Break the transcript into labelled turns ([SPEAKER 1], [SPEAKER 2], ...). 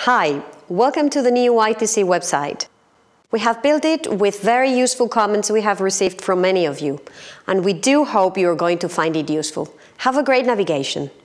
[SPEAKER 1] Hi, welcome to the new ITC website. We have built it with very useful comments we have received from many of you, and we do hope you are going to find it useful. Have a great navigation.